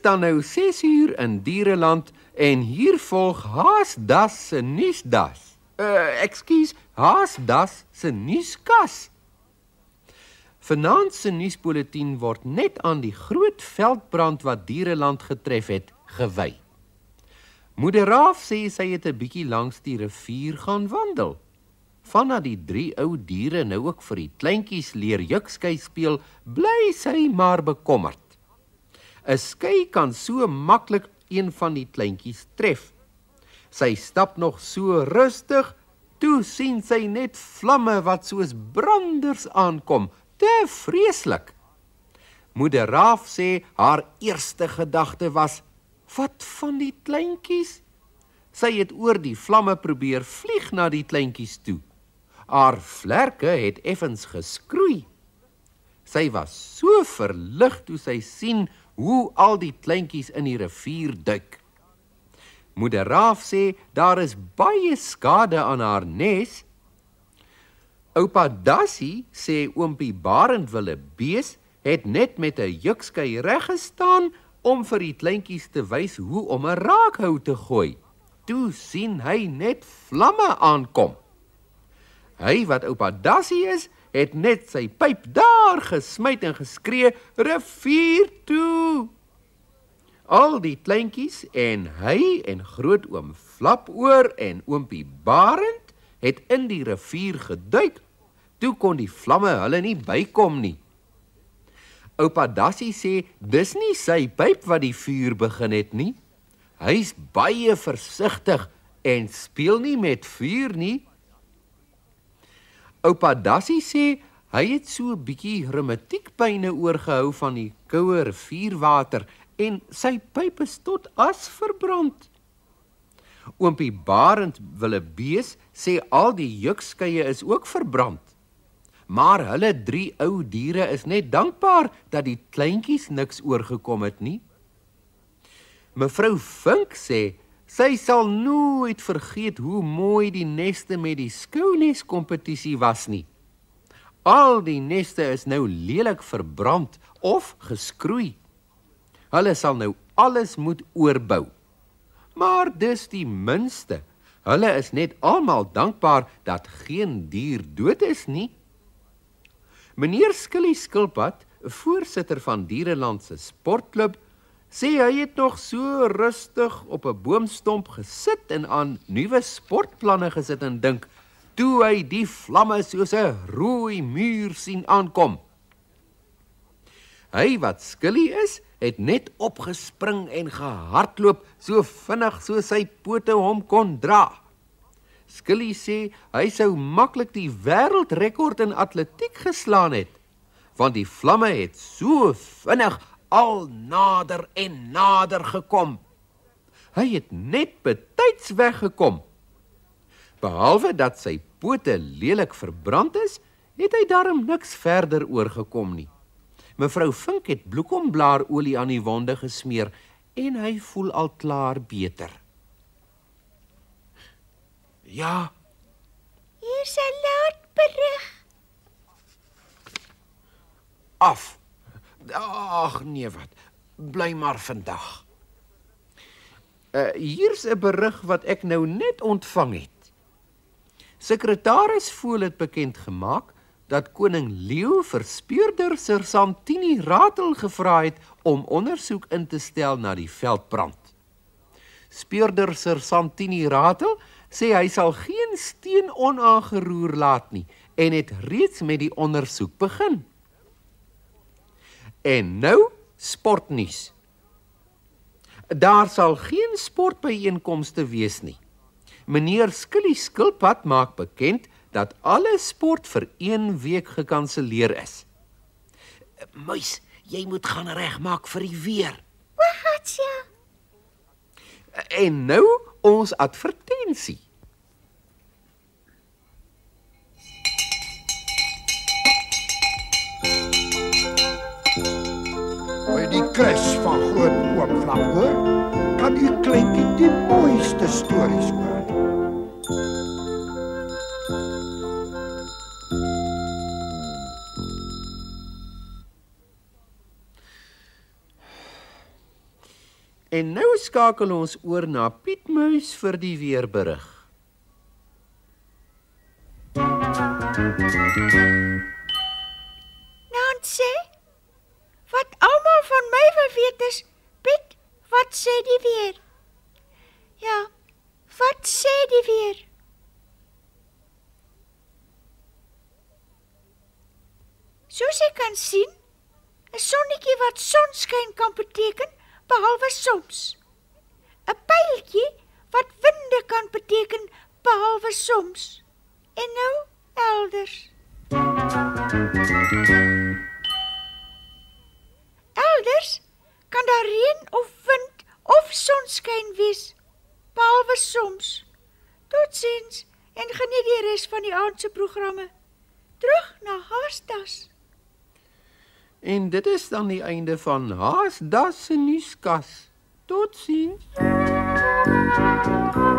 dan nou 6 uur in Diereland en hier volg HAAS se nuusdas. HAAS se nuuskas. Vanaand se nuusbulletin word net aan die groot veldbrand wat Diereland getref het, gewy. Moeder Raaf sê sy het 'n bietjie langs die rivier gaan wandel. Vandat die 3 ou diere nou ook vir die kleintjies leer jukskei speel, bly sy maar bekommerd. 'n Skei kan so maklik een van die kleintjies tref. Sy stap nog so rustig, toe sien sy net vlamme wat soos branders aankom. Te vreeslik. Moeder Raaf sê haar eerste gedagte was, wat van die kleintjies? Sy het oor die vlamme probeer vlieg na die kleintjies toe. Haar vlerke het effens geskroei. Sy was so verlig toe sy sien hoe al die kleintjies in die rivier duik. Moeder Raaf sê daar is baie skade aan haar nes. Oupa Dassie sê oompie Barendwillebees het net met 'n jukskei reg gestaan om vir die kleintjies te wys hoe om 'n raakhou te gooi. Toe sien hy net vlamme aankom. Hy wat oupa Dassie is, het net sy pyp daar gesmyt en geskree, rivier toe. Al die kleintjies en hy en grootoom Flapoor en oompie Barend het in die rivier geduik, toe kon die vlamme hulle nie bykom nie. Oupa Dassie sê, dis nie sy pyp wat die vuur begin het nie. Hy's baie versigtig en speel nie met vuur nie. Oupa Dassie sê, hy het so 'n bietjie reumatiekpyne oorgehou van die koue rivierwater en sy pyp is tot as verbrand. Oompie Barendwillebees sê al die jukskeie is ook verbrand. Maar hulle 3 ou diere is net dankbaar dat die kleintjies niks oorgekom het nie. Mevrou Vink sê, sy sal nooit vergeet hoe mooi die neste met die skounes kompetisie was nie. Al die neste is nou lelik verbrand of geskroei. Hulle sal nou alles moet oorbou. Maar dis die minste. Hulle is net almal dankbaar dat geen dier dood is nie. Meneer Skilly Skilpad, voorsitter van Diereland se sportklub, sê hy het nog so rustig op 'n boomstomp gesit en aan nuwe sportplanne gesit en dink, toe hy die vlamme soos 'n rooi muur sien aankom. Hy wat Skilly is, het net opgespring en gehardloop so vinnig so sy pote hom kon dra. Skilly sê hy sou maklik die wêreldrekord in atletiek geslaan het, want die vlamme het so vinnig al nader en nader gekom. Hy het net betyds weggekom. Behalwe dat sy pote lelik verbrand is, het hy darm niks verder oorgekom nie. Mevrou Vink het bloekomblaarolie aan die wonde gesmeer en hy voel al klaar beter. Ja. Hier's 'n laatberig. Af. Ag nee wat, bly maar vandag. Hier's 'n berig wat ek nou net ontvang het. Sekretaris Voel het bekend gemaak dat koning Leo vir speurder Sir Santini Ratel gevra het om ondersoek in te stel na die veldbrand. Speurder Sir Santini Ratel sê hy sal geen steen onaangeroer laat nie en het reeds met die ondersoek begin. En nou sportnuus. Daar sal geen sportbyeenkomste wees nie. Meneer Skilly Skilpad maak bekend dat alle sport vir 1 week gekanselleer is. Muis, jy moet gaan regmaak vir die weer. Wat ja? En nou ons advertensie. By die kruis van groot oom Flapoor kan u kleintjie die mooiste stories hoor. En nou skakel ons oor na Piet Muis vir die weerberig. Nancy, wat almal van my wil weet is, Piet, wat sê die weer? Ja, wat sê die weer? Soos jy kan sien, 'n sonnetjie wat sonskyn kan beteken, behalwe soms. 'n Pyltjie wat winde kan beteken, behalwe soms. En nou elders. Elders kan daar reën of wind of sonskyn wees, behalwe soms. Totsiens en geniet die res van die aand se programme. Terug na HAAS. En dit is dan die einde van HAAS se nuuskas. Totsiens.